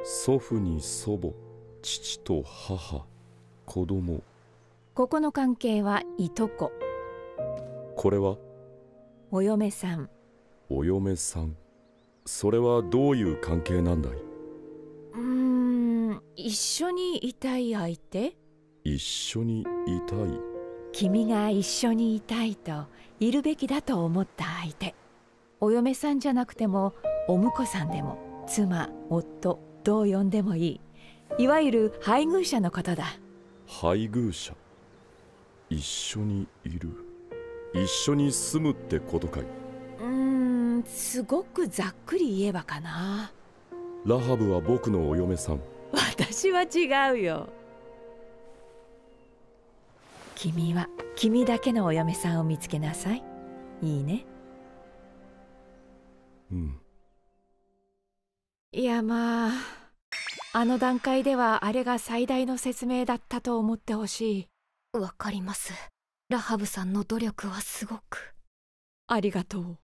祖父に祖母、父と母、子供。 ここの関係はいとこ。 これはお嫁さん。 お嫁さん。それはどういう関係なんだい？ 一緒にいたい相手？ 一緒にいたい。 君が一緒にいたいと、いるべきだと思った相手。お嫁さんじゃなくてもお婿さんでも妻、夫、どう呼んでもいい。いわゆる配偶者のことだ。 配偶者。一緒にいる。一緒に住むってことかい？ すごくざっくり言えばかな。 ラハブは僕のお嫁さん。 私は違うよ。君は君だけのお嫁さんを見つけなさい。いいね。 うん。 いやあの段階ではあれが最大の説明だったと思ってほしい。 わかります。ラハブさんの努力はすごく。 ありがとう。